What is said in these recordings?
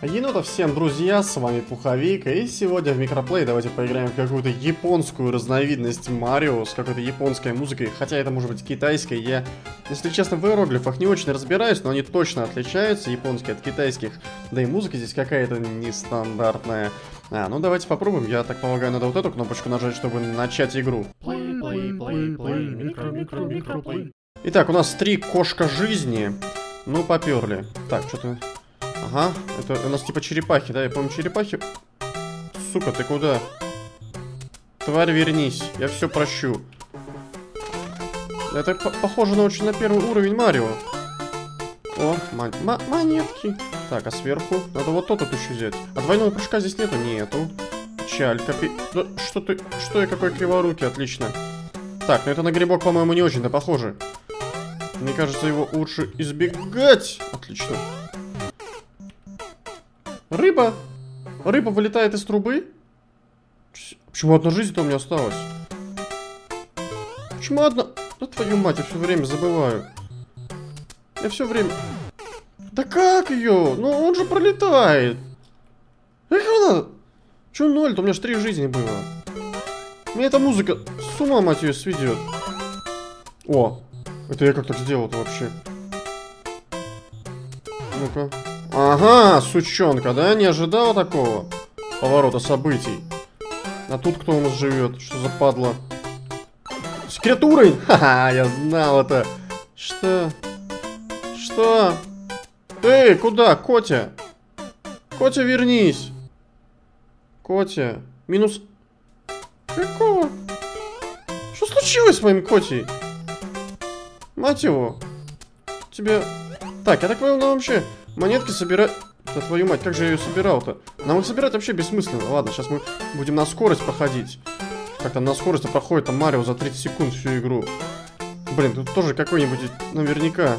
Енота всем, друзья, с вами Пуховик, и сегодня в Микроплей давайте поиграем в какую-то японскую разновидность Марио с какой-то японской музыкой, хотя это может быть китайской. Я, если честно, в иероглифах не очень разбираюсь, но они точно отличаются, японские от китайских, да и музыка здесь какая-то нестандартная. Ну давайте попробуем, я так полагаю, надо вот эту кнопочку нажать, чтобы начать игру. Итак, у нас 3 кошка жизни, ну поперли. Так, что-то... Ага, это у нас типа черепахи, да? Я помню, черепахи... Сука, ты куда? Тварь, вернись, я все прощу. Это похоже на очень на первый уровень Марио. О, монетки. Так, а сверху? Надо вот тот еще взять. А двойного прыжка здесь нету? Нету. Печаль, Да что ты... Что я какой криворукий, отлично. Так, ну это на грибок, по-моему, не очень-то похоже. Мне кажется, его лучше избегать. Отлично. Рыба! Рыба вылетает из трубы? Почему одна жизнь-то у меня осталась? Почему одна... Да твою мать, я все время забываю. Я все время... Да как ее? Ну он же пролетает. Как она? Че 0-то? У меня же 3 жизни было. Мне эта музыка с ума, мать ее, сведет. О! Это я как так сделал-то вообще? Ну-ка. Ага, сучонка, да? Не ожидал такого поворота событий. А тут кто у нас живет? Что за падла? Секрет уровень! Ха-ха, я знал это. Что? Что? Эй, куда, Котя? Котя, вернись. Котя. Минус... Какого? Что случилось с моим Котей? Мать его. Тебе... Так, я так понял, нам вообще... Монетки собирать... Да твою мать, как же я ее собирал-то? Нам их собирать вообще бессмысленно. Ладно, сейчас мы будем на скорость проходить. Как там на скорости проходит там Марио за 30 секунд всю игру. Блин, тут тоже какой-нибудь наверняка.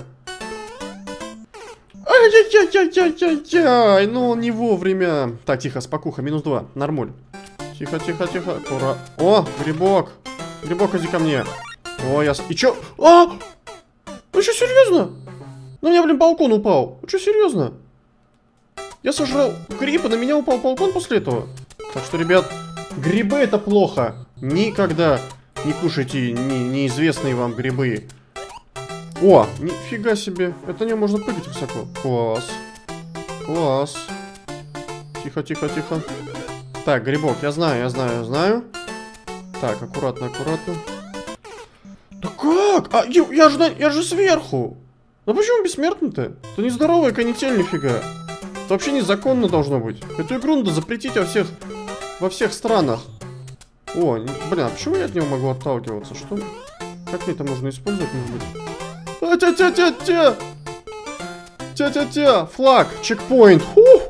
Ай-яй-яй-яй-яй-яй! Ну, он не вовремя. Так, тихо, спокуха, минус 2. Нормуль. Тихо, тихо, тихо. Ура. О, грибок. Грибок, иди ко мне. О, я... И чё? А! Вы что, серьезно? Ну, у меня, блин, балкон упал. Вы что, серьезно? Я сожрал гриб, и на меня упал балкон после этого. Так что, ребят, грибы это плохо. Никогда не кушайте неизвестные вам грибы. О, нифига себе. Это не можно прыгать высоко. Класс. Класс. Тихо, тихо, тихо. Так, грибок, я знаю, я знаю, я знаю. Так, аккуратно, аккуратно. Да как? А, я же сверху. Ну почему бессмертный-то? Это нездоровая канитель, нифига. Это вообще незаконно должно быть. Эту игру надо запретить во всех странах. О, блин, а почему я от него могу отталкиваться? Что? Как мне это можно использовать, может быть? А-тя-тя-тя-тя! Тя-тя-тя! Флаг! Чекпоинт!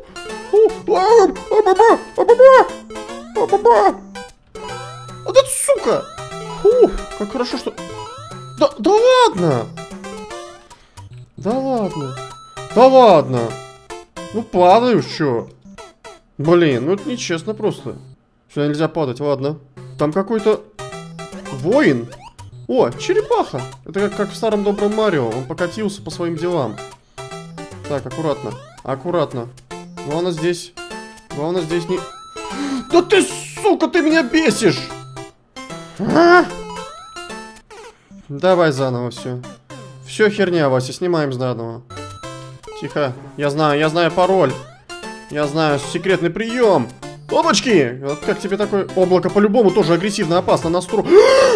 А да сука! Как хорошо, что... Да ладно! Да ладно. Да ладно. Ну падаю, чё? Блин, ну это нечестно просто. Сюда нельзя падать, ладно. Там какой-то воин. О, черепаха. Это как в старом добром Марио. Он покатился по своим делам. Так, аккуратно. Аккуратно. Главное здесь... Главное здесь не... Да ты, сука, ты меня бесишь! А? Давай заново все. Все херня, Вася, снимаем заново. Тихо. Я знаю пароль. Я знаю секретный прием. Облачки! Вот как тебе такое облако по-любому тоже агрессивно опасно настроено.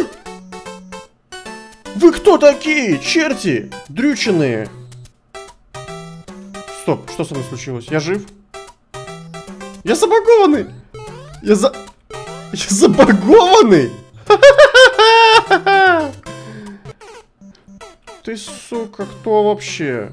Вы кто такие? Черти! Дрюченые! Стоп, что со мной случилось? Я жив? Я забагованный! Я забагованный! Ты, сука, кто вообще?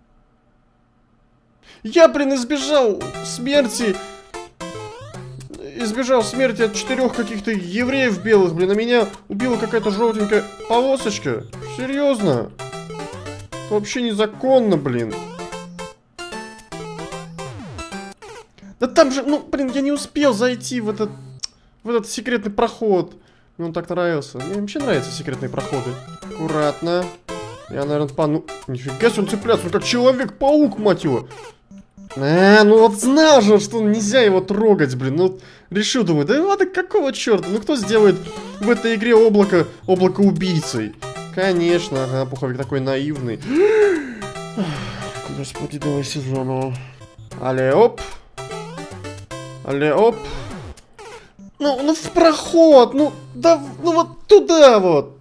Я, блин, избежал смерти. Избежал смерти от 4 каких-то евреев белых, блин. А меня убила какая-то желтенькая полосочка. Серьезно? Это вообще незаконно, блин. Да там же, ну, блин, я не успел зайти в этот секретный проход. Мне он так нравился. Мне вообще нравятся секретные проходы. Аккуратно. Я, наверное, Нифига себе, он цепляется, он как Человек-паук, мать его. Ну вот знал же, что нельзя его трогать, блин. Ну, решил, думаю, да ладно, какого черта? Ну, кто сделает в этой игре облако убийцей? Конечно, ага, пуховик такой наивный. Господи, давай сезону. Але-оп. Але-оп. Ну, в проход, ну, да, ну вот туда вот.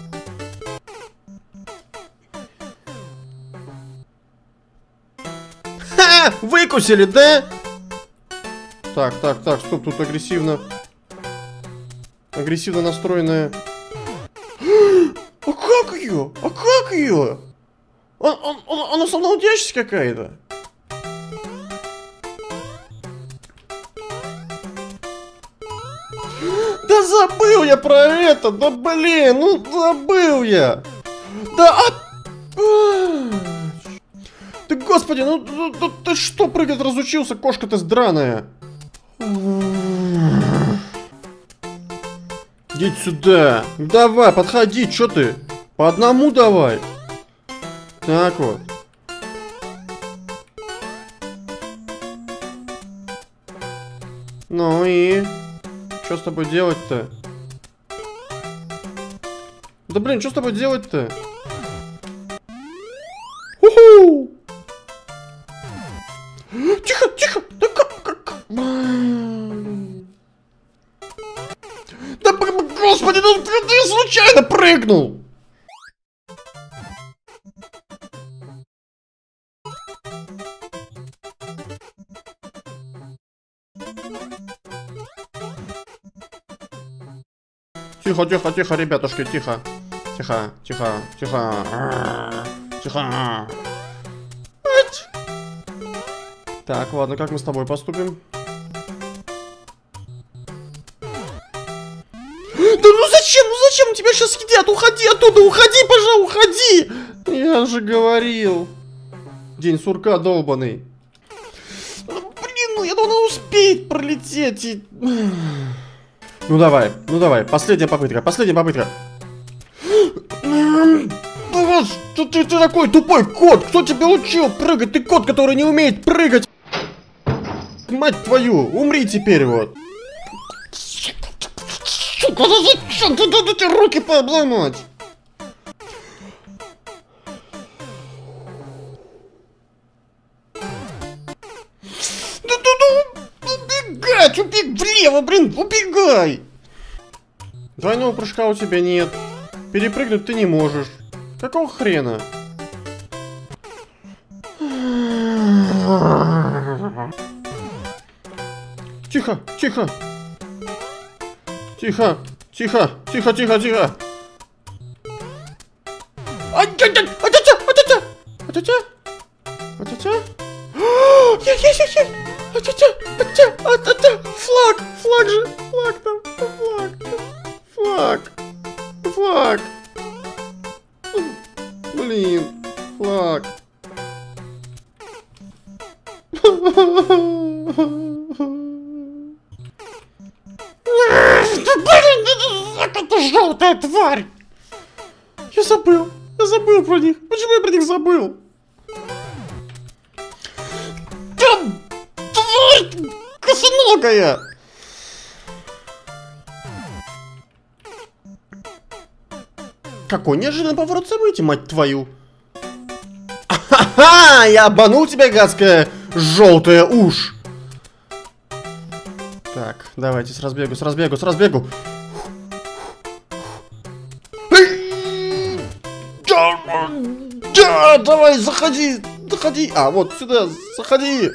Ха! Выкусили, да? Так, стоп, тут агрессивно. Агрессивно настроенная. А как ее? А как ее? Она самоудящаяся какая-то. Да забыл я про это! Да блин, ну забыл я! Да ты, господи, ну ты что прыгать разучился, кошка ты драная? Иди сюда. Давай, подходи, чё ты? По одному давай. Так вот. Ну и... Что с тобой делать-то? Да блин, что с тобой делать-то? Уху! Тихо, тихо! Да как? Да господи, ну ты случайно прыгнул! Тихо, тихо, тихо, ребятушки, тихо. Тихо, тихо, тихо. Тихо. Так, ладно, как мы с тобой поступим? Да ну зачем? Ну зачем? Тебя сейчас съедят! Уходи оттуда! Уходи, пожалуйста, уходи! Я же говорил. День сурка долбаный. Ну, блин, ну я думал, он успеет пролететь и... Ну давай, последняя попытка. Что ты такой тупой кот? Кто тебя учил прыгать? Ты кот, который не умеет прыгать. Мать твою, умри теперь вот. Сука, зачем ты руки пообломать? Убегать, влево, блин, убегай. Двойного прыжка у тебя нет. Перепрыгнуть ты не можешь. Какого хрена? Тихо, тихо. Тихо, тихо, тихо, тихо, тихо. Флаг же, флаг там, флаг. Блин, флаг. Это желтая тварь! Я забыл про них. Почему я про них забыл? Там тварь косоногая! Какой неожиданный поворот событий, мать твою! Ха-ха! Я обманул тебя, гадская желтая ушь! Так, давайте с разбегу. Да, давай, заходи. А, вот сюда, заходи.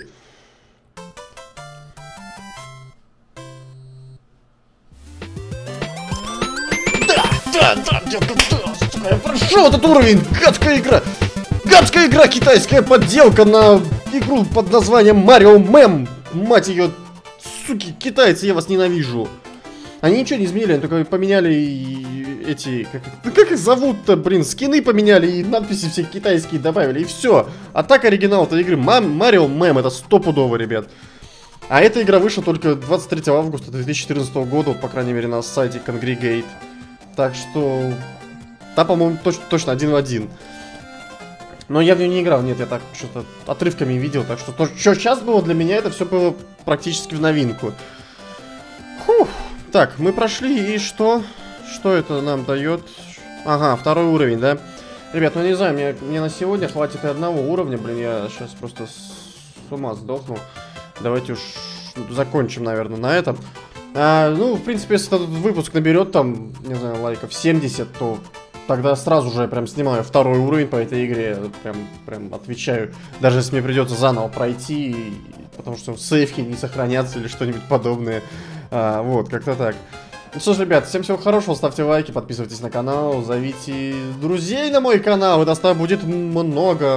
Да, я прошел этот уровень, гадская игра, китайская подделка на игру под названием Mario Mem. Мать ее, суки, китайцы, я вас ненавижу. Они ничего не изменили, они только поменяли эти... Как их зовут-то, блин? Скины поменяли и надписи все китайские добавили, и все. А так оригинал этой игры Mario Mem, это стопудово, ребят. А эта игра вышла только 23 августа 2014 года, вот, по крайней мере, на сайте Congregate. Так что... Да, по-моему, точно один в один. Но я в нее не играл, нет, я так что-то отрывками видел, так что то, что сейчас было для меня, это все было практически в новинку. Фух. Так, мы прошли, и что? Что это нам дает? Ага, 2-й уровень, да? Ребят, ну не знаю, мне на сегодня хватит и 1 уровня, блин, я сейчас просто с ума сдохну. Давайте уж закончим, наверное, на этом. Ну, в принципе, если этот выпуск наберет там, не знаю, лайков 70, то тогда сразу же я прям снимаю 2-й уровень по этой игре. Прям отвечаю. Даже если мне придется заново пройти, потому что сейфки не сохранятся или что-нибудь подобное. Вот, как-то так. Ну что ж, ребят, всем всего хорошего, ставьте лайки, подписывайтесь на канал, зовите друзей на мой канал, и доста будет много.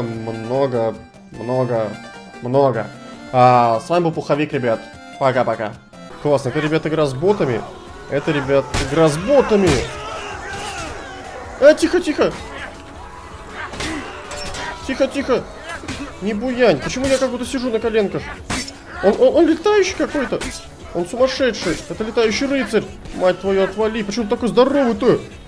С вами был Пуховик, ребят. Пока-пока. Классно, это, ребят, игра с ботами. Это, ребят, игра с ботами. Тихо. Тихо. Не буянь. Почему я как будто сижу на коленках? Он летающий какой-то. Он сумасшедший. Это летающий рыцарь. Мать твою, отвали. Почему он такой здоровый-то?